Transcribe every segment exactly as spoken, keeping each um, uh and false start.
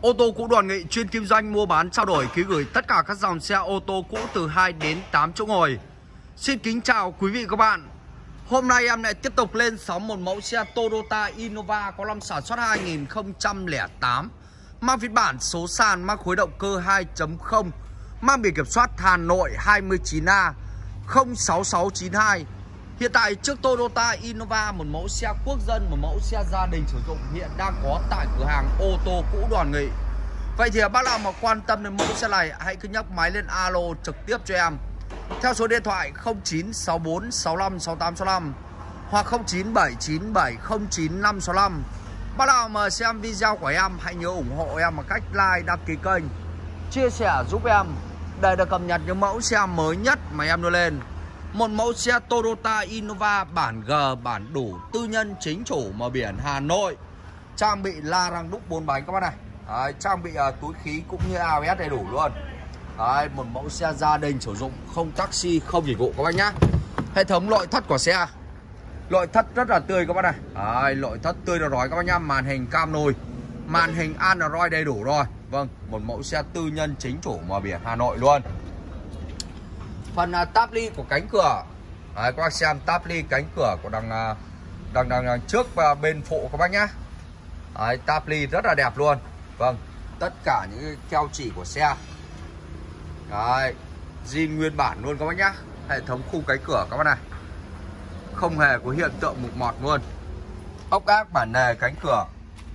Ô tô cũ Đoàn Nghị chuyên kinh doanh mua bán trao đổi ký gửi tất cả các dòng xe ô tô cũ từ hai đến tám chỗ ngồi. Xin kính chào quý vị các bạn. Hôm nay em lại tiếp tục lên sóng một mẫu xe Toyota Innova có năm sản xuất hai nghìn không trăm lẻ tám, mang phiên bản số sàn, mang khối động cơ hai chấm không, mang biển kiểm soát Hà Nội hai chín A không sáu sáu chín hai. Hiện tại trước Toyota Innova, một mẫu xe quốc dân, một mẫu xe gia đình sử dụng hiện đang có tại cửa hàng ô tô cũ Đoàn Nghị. Vậy thì bác nào mà quan tâm đến mẫu xe này, hãy cứ nhấc máy lên alo trực tiếp cho em theo số điện thoại không chín sáu bốn sáu lăm sáu tám sáu lăm hoặc không chín bảy chín bảy không chín năm sáu lăm. Bác nào mà xem video của em, hãy nhớ ủng hộ em bằng cách like, đăng ký kênh, chia sẻ giúp em để được cập nhật những mẫu xe mới nhất mà em đưa lên. Một mẫu xe Toyota Innova bản G, bản đủ, tư nhân chính chủ, mở biển Hà Nội, trang bị la răng đúc bốn bánh các bác này. Đấy, trang bị uh, túi khí cũng như a bê ét đầy đủ luôn. Đấy, một mẫu xe gia đình sử dụng, không taxi, không dịch vụ các bác nhá. Hệ thống nội thất của xe, nội thất rất là tươi các bác này. Đấy, nội thất tươi rồi rói các bác nhá. Màn hình cam nồi, màn hình Android đầy đủ rồi. Vâng, một mẫu xe tư nhân chính chủ, mở biển Hà Nội luôn. Phần uh, táp ly của cánh cửa, đấy, các bác xem táp ly cánh cửa của đằng uh, đằng, đằng đằng trước và bên phụ các bác nhá. Đấy, táp ly rất là đẹp luôn. Vâng, tất cả những cái keo chỉ của xe, đấy, zin nguyên bản luôn các bác nhá. Hệ thống khung cánh cửa các bác này, không hề có hiện tượng mục mọt luôn. Ốc ác bản nề cánh cửa,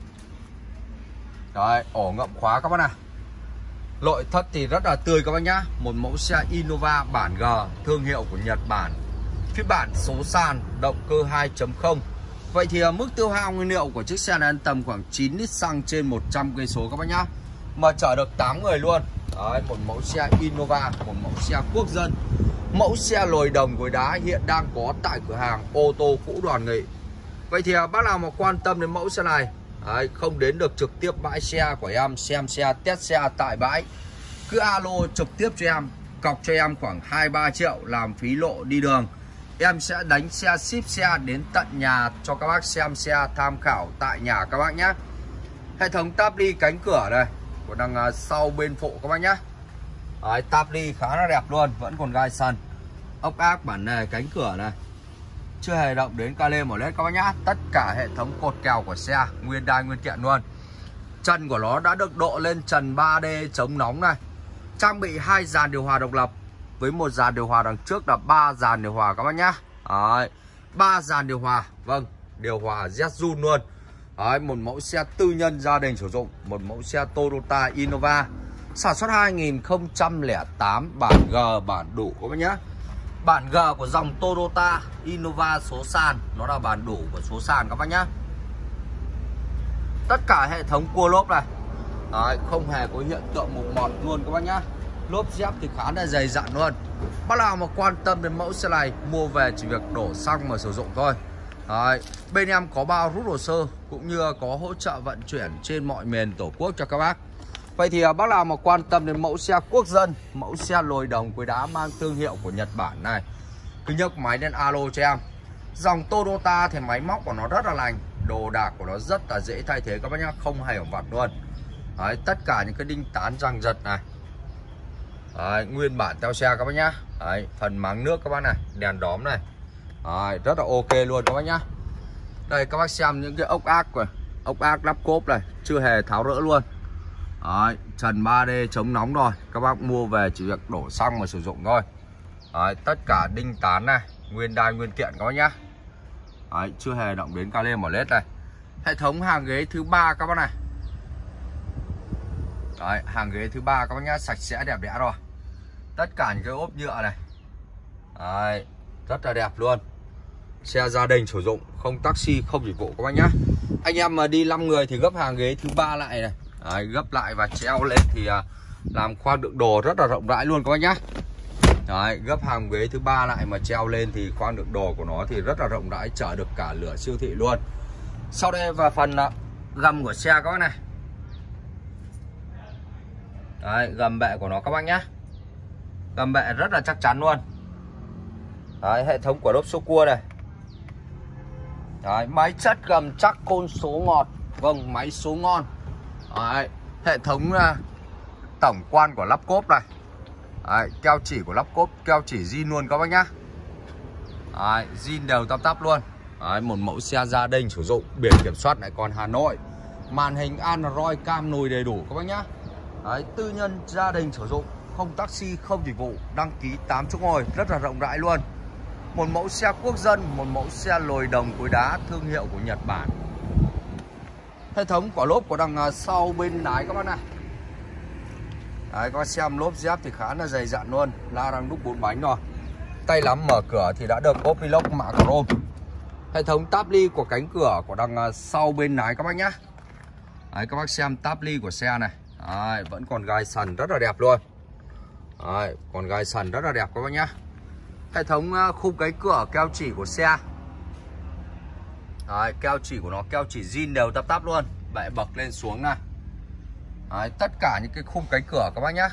đấy, ổ ngậm khóa các bác này. Nội thất thì rất là tươi các bác nhá. Một mẫu xe Innova bản G, thương hiệu của Nhật Bản, phiên bản số sàn, động cơ hai chấm không. Vậy thì mức tiêu hao nguyên liệu của chiếc xe này tầm khoảng chín lít xăng trên một trăm cây số các bác nhá, mà chở được tám người luôn. Đấy, một mẫu xe Innova, một mẫu xe quốc dân, mẫu xe lồi đồng gối đá hiện đang có tại cửa hàng ô tô cũ Đoàn Nghị. Vậy thì bác nào mà quan tâm đến mẫu xe này, đấy, không đến được trực tiếp bãi xe của em xem xe, test xe tại bãi, cứ alo trực tiếp cho em, cọc cho em khoảng hai ba triệu làm phí lộ đi đường. Em sẽ đánh xe, ship xe đến tận nhà cho các bác xem xe, tham khảo tại nhà các bác nhé. Hệ thống táp ly cánh cửa này của đằng sau bên phụ các bác nhé. Đấy, táp ly khá là đẹp luôn, vẫn còn gai sần. Ốc ác bản nề cánh cửa này, chưa hề động đến ca lê mỏ lết các bác nhá. Tất cả hệ thống cột kèo của xe nguyên đai nguyên kiện luôn. Trần của nó đã được độ lên trần ba D chống nóng này. Trang bị hai dàn điều hòa độc lập với một dàn điều hòa đằng trước là ba dàn điều hòa các bác nhá. Đấy, ba dàn điều hòa, vâng, điều hòa Z-Zun luôn. Đấy, một mẫu xe tư nhân gia đình sử dụng, một mẫu xe Toyota Innova sản xuất hai nghìn không trăm lẻ tám, bản G, bản đủ các bác nhá. Bản G của dòng Toyota Innova số sàn, nó là bản đủ của số sàn các bác nhá. Tất cả hệ thống cua lốp này, đấy, không hề có hiện tượng mục mọt luôn các bác nhá. Lốp dép thì khá là dày dặn luôn. Bác nào mà quan tâm đến mẫu xe này, mua về chỉ việc đổ xăng mà sử dụng thôi. Đấy, bên em có bao rút hồ sơ cũng như có hỗ trợ vận chuyển trên mọi miền Tổ quốc cho các bác. Vậy thì bác nào mà quan tâm đến mẫu xe quốc dân, mẫu xe lồi đồng gối đá mang thương hiệu của Nhật Bản này, cứ nhấc máy lên alo cho em. Dòng Toyota thì máy móc của nó rất là lành, đồ đạc của nó rất là dễ thay thế các bác nhá, không hề hỏng vặt luôn. Đấy, tất cả những cái đinh tán răng giật này, đấy, nguyên bản theo xe các bác nhá. Đấy, phần máng nước các bác này, đèn đóm này, đấy, rất là ok luôn các bác nhá. Đây các bác xem những cái ốc ác của ốc ác lắp cốp này, chưa hề tháo rỡ luôn. Đấy, trần ba D chống nóng rồi, các bác mua về chỉ việc đổ xăng mà sử dụng thôi. Đấy, tất cả đinh tán này, nguyên đai nguyên kiện các bác nhá. Đấy, chưa hề động đến ca lê mỏ lết này. Hệ thống hàng ghế thứ ba các bác này. Đấy, hàng ghế thứ ba các bác nhá, sạch sẽ đẹp đẽ rồi. Tất cả những cái ốp nhựa này, đấy, rất là đẹp luôn. Xe gia đình sử dụng, không taxi, không dịch vụ các bác nhá. Anh em mà đi năm người thì gấp hàng ghế thứ ba lại này. Đấy, gấp lại và treo lên thì uh, làm khoang đựng đồ rất là rộng rãi luôn các bác nhá. Đấy, gấp hàng ghế thứ ba lại mà treo lên thì khoang đựng đồ của nó thì rất là rộng rãi, chở được cả lửa siêu thị luôn. Sau đây và phần uh, gầm của xe các bác này. Đấy, gầm bệ của nó các bác nhá. Gầm bệ rất là chắc chắn luôn. Đấy, hệ thống của lốp số cua này. Đấy, máy chất gầm chắc, côn số ngọt. Vâng, máy số ngon. Đấy, Hệ thống uh, tổng quan của lắp cốp này. Đấy, keo chỉ của lắp cốp, keo chỉ zin luôn các bác nhá. Đấy, zin đều tắp tắp luôn. Đấy, một mẫu xe gia đình sử dụng, biển kiểm soát lại còn Hà Nội. Màn hình Android, cam nồi đầy đủ các bác nhá. Đấy, tư nhân gia đình sử dụng, không taxi, không dịch vụ, đăng ký tám chỗ ngồi, rất là rộng rãi luôn. Một mẫu xe quốc dân, một mẫu xe lồi đồng cối đá thương hiệu của Nhật Bản. Hệ thống quả lốp của đằng sau bên lái các bác này. Đấy, các bác xem lốp dép thì khá là dày dặn luôn, la đang đúc bốn bánh rồi. Tay nắm mở cửa thì đã được Copilock mạ chrome. Hệ thống táp ly của cánh cửa của đằng sau bên lái các bác nhá. Đấy, các bác xem táp ly của xe này. Đấy, vẫn còn gai sần rất là đẹp luôn. Đấy, còn gai sần rất là đẹp các bác nhá. Hệ thống khung cánh cửa keo chỉ của xe. Đấy, keo chỉ của nó keo chỉ zin đều tắp tắp luôn, bệ bậc lên xuống này. Đấy, tất cả những cái khung cánh cửa các bác nhá.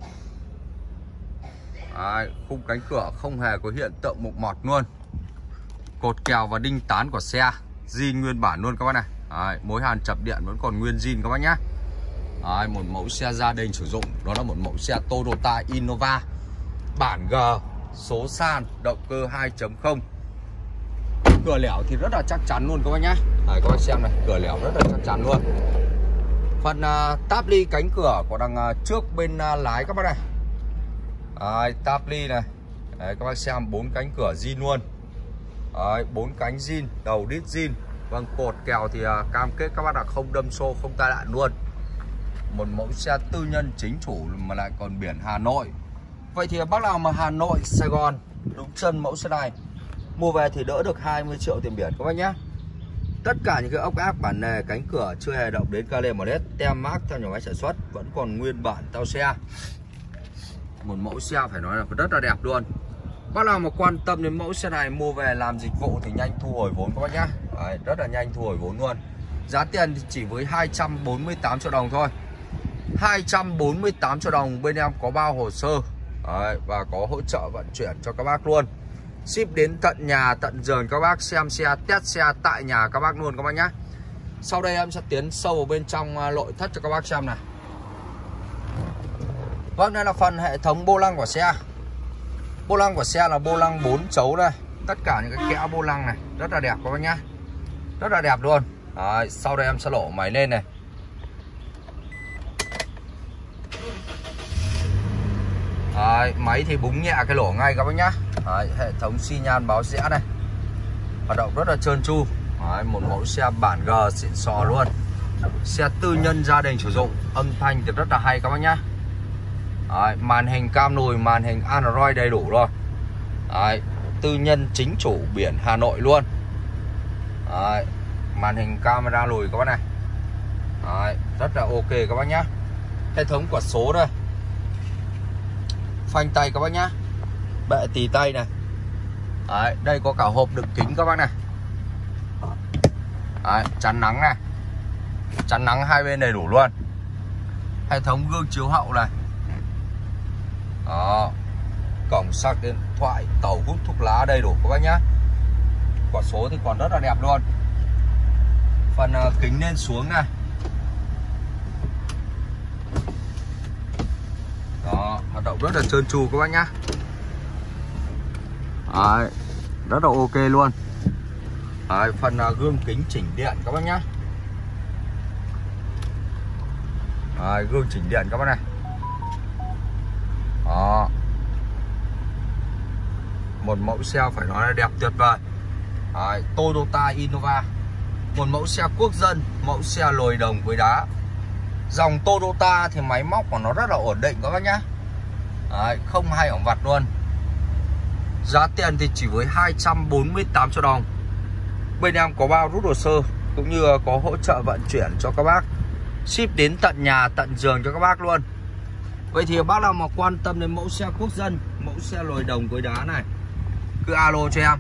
Đấy, khung cánh cửa không hề có hiện tượng mục mọt luôn. Cột kèo và đinh tán của xe zin nguyên bản luôn các bác này. Đấy, mối hàn chập điện vẫn còn nguyên zin các bác nhá. Đấy, một mẫu xe gia đình sử dụng, đó là một mẫu xe Toyota Innova bản G, số sàn, động cơ hai chấm không. Cửa lẻo thì rất là chắc chắn luôn các bác nhá. Đấy, các bác xem này, cửa lẻo rất là chắc chắn luôn. Phần uh, táp ly cánh cửa của đằng uh, trước bên uh, lái các bác này. Đấy, táp ly này. Đấy, các bác xem bốn cánh cửa zin luôn. Đấy, bốn cánh zin, đầu đít zin. Vâng, cột kèo thì uh, cam kết các bác là không đâm xô, không tai nạn luôn. Một mẫu xe tư nhân chính chủ mà lại còn biển Hà Nội. Vậy thì bác nào mà Hà Nội, Sài Gòn đúng chân mẫu xe này, mua về thì đỡ được hai mươi triệu tiền biển các bác nhé. Tất cả những cái ốc ác bản nề, cánh cửa chưa hề động đến ca lê em ét, tem mác theo nhà máy sản xuất, vẫn còn nguyên bản tao xe. Một mẫu xe phải nói là rất là đẹp luôn. Bác nào mà quan tâm đến mẫu xe này mua về làm dịch vụ thì nhanh thu hồi vốn các bác nhé. Đấy, rất là nhanh thu hồi vốn luôn. Giá tiền thì chỉ với hai trăm bốn mươi tám triệu đồng thôi. Hai trăm bốn mươi tám triệu đồng, bên em có bao hồ sơ. Đấy, và có hỗ trợ vận chuyển cho các bác luôn. Ship đến tận nhà, tận giường các bác, xem xe, test xe tại nhà các bác luôn các bác nhé. Sau đây em sẽ tiến sâu vào bên trong nội thất cho các bác xem này. Vâng, đây là phần hệ thống vô lăng của xe. Vô lăng của xe là vô lăng bốn chấu đây. Tất cả những cái kẽ vô lăng này rất là đẹp các bác nhé. Rất là đẹp luôn. Đấy, sau đây em sẽ lỗ máy lên này. Đấy, máy thì búng nhẹ cái lỗ ngay các bác nhá. Đấy, hệ thống xi nhan báo rẽ này hoạt động rất là trơn tru. Đấy, một mẫu xe bản G xịn sò luôn. Xe tư nhân gia đình sử dụng, âm thanh thì rất là hay các bác nhá. Đấy, màn hình cam lùi, màn hình Android đầy đủ rồi. Đấy, tư nhân chính chủ biển Hà Nội luôn. Đấy, màn hình camera lùi các bác này. Đấy, rất là ok các bác nhá. Hệ thống quạt số đây, phanh tay các bác nhá, bệ tì tay này. Đấy, đây có cả hộp đựng kính các bác này. Đấy, chắn nắng này, chắn nắng hai bên đầy đủ luôn. Hệ thống gương chiếu hậu này. Đó, cổng sạc điện thoại, tàu hút thuốc lá đầy đủ các bác nhá. Quả số thì còn rất là đẹp luôn. Phần uh, kính lên xuống này. Đó, hoạt động rất là trơn tru các bác nhá. Đấy, rất là ok luôn. Đấy, phần uh, gương kính chỉnh điện các bác nhá. Đấy, gương chỉnh điện các bác này. Đó, một mẫu xe phải nói là đẹp tuyệt vời. Đấy, Toyota Innova, một mẫu xe quốc dân, mẫu xe lồi đồng với đá. Dòng Toyota thì máy móc của nó rất là ổn định các bác nhá. Đấy, không hay ỏng vặt luôn. Giá tiền thì chỉ với hai trăm bốn mươi tám triệu đồng. Bên em có bao rút hồ sơ cũng như có hỗ trợ vận chuyển cho các bác, ship đến tận nhà, tận giường cho các bác luôn. Vậy thì bác nào mà quan tâm đến mẫu xe quốc dân, mẫu xe lồi đồng với đá này, cứ alo cho em.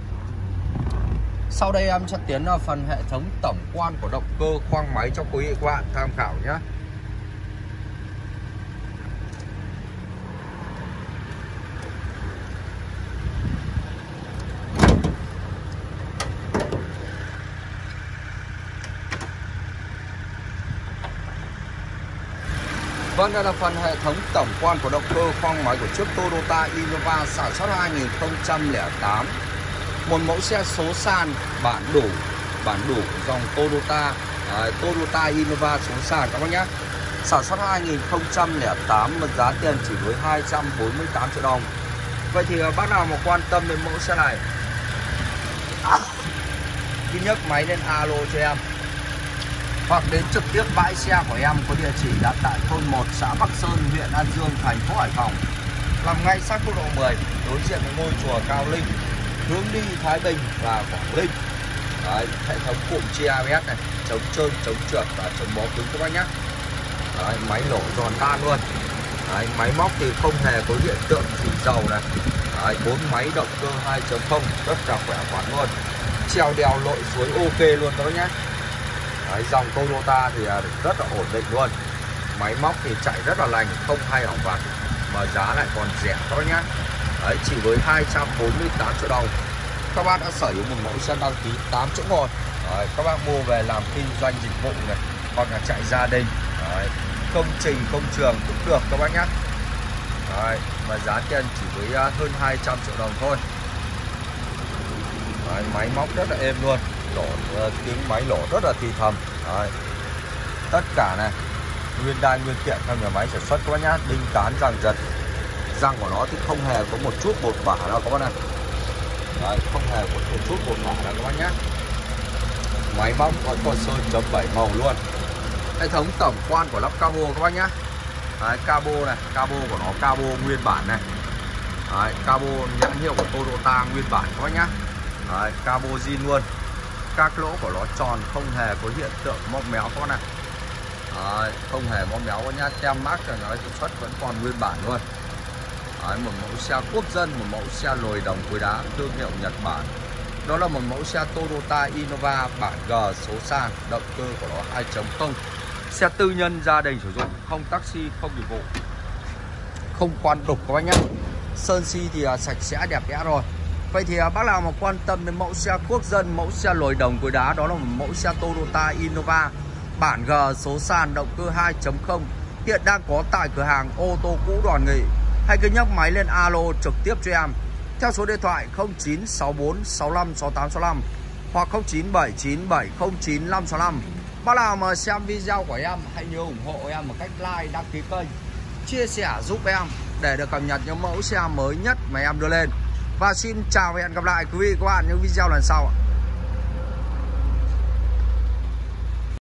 Sau đây em sẽ tiến vào phần hệ thống tổng quan của động cơ, khoang máy cho quý vị các bạn tham khảo nhé. Vâng, đây là phần hệ thống tổng quan của động cơ khoang máy của chiếc Toyota Innova sản xuất hai nghìn không trăm lẻ tám. Một mẫu xe số sàn bản đủ, bản đủ dòng Toyota, à, Toyota Innova số sàn các bác nhé. Sản xuất hai nghìn không trăm lẻ tám, mức giá tiền chỉ với hai trăm bốn mươi tám triệu đồng. Vậy thì bác nào mà quan tâm đến mẫu xe này thì nhấc máy lên alo cho em, hoặc đến trực tiếp bãi xe của em có địa chỉ đặt tại thôn một, xã Bắc Sơn, huyện An Dương, thành phố Hải Phòng, nằm ngay sát quốc lộ mười, đối diện với ngôi chùa Cao Linh, hướng đi Thái Bình và Quảng Ninh. Đấy, hệ thống cụm chia a bê ét này, chống trơn, chống trượt và chống bó cứng các bác nhé. Đấy, máy nổ giòn tan luôn. Đấy, máy móc thì không hề có hiện tượng xì dầu này. Đấy, bốn máy động cơ hai chấm không rất là khỏe khoắn luôn, treo đèo lội suối ok luôn các bác nhé. Đấy, dòng Toyota thì rất là ổn định luôn, máy móc thì chạy rất là lành, không hay hỏng vặt, mà giá lại còn rẻ các bác nhé. Đấy, chỉ với hai trăm bốn mươi tám triệu đồng, các bác đã sở hữu một mẫu xe đăng ký tám chỗ ngồi. Đấy, các bác mua về làm kinh doanh dịch vụ này, hoặc là chạy gia đình. Đấy, công trình công trường cũng được các bác nhé. Đấy, và giá tiền chỉ với hơn hai trăm triệu đồng thôi. Đấy, máy móc rất là êm luôn, lỗ, tiếng máy lỗ rất là thì thầm. Đấy, tất cả này nguyên đai nguyên kiện theo nhà máy sản xuất các bác nhá, đinh tán răng giật, răng của nó thì không hề có một chút bột bả đâu các bác này. Đấy, không hề có một chút bột bả đâu các bác nhá. Máy móc có con sơn chấm bảy màu luôn. Hệ thống tổng quan của lắp cabo các bác nhá. Đấy, cabo này, cabo của nó cabo nguyên bản này. Đấy, cabo nhãn hiệu của Toyota nguyên bản các bác nhá. Đấy, cabo zin luôn. Các lỗ của nó tròn, không hề có hiện tượng móp méo các bác này. Đấy, không hề móp méo các nhá. Tem mác cho nó sản xuất vẫn còn nguyên bản luôn. Đấy, một mẫu xe quốc dân, một mẫu xe lồi đồng cối đá thương hiệu Nhật Bản. Đó là một mẫu xe Toyota Innova bản G số sàn, động cơ của nó hai chấm không. Xe tư nhân gia đình sử dụng, không taxi, không dịch vụ, không quan đục các bác nhé. Sơn xi thì sạch sẽ đẹp đẽ rồi. Vậy thì bác nào mà quan tâm đến mẫu xe quốc dân, mẫu xe lồi đồng cối đá, đó là một mẫu xe Toyota Innova bản G số sàn, động cơ hai chấm không, hiện đang có tại cửa hàng ô tô cũ Đoàn Nghị. Hãy cứ nhấc máy lên alo trực tiếp cho em theo số điện thoại không chín sáu bốn sáu lăm sáu tám sáu lăm hoặc không chín bảy chín bảy không chín năm sáu lăm. Bác nào mà xem video của em hãy nhớ ủng hộ em bằng cách like, đăng ký kênh, chia sẻ giúp em để được cập nhật những mẫu xe mới nhất mà em đưa lên. Và xin chào và hẹn gặp lại quý vị và các bạn những video lần sau.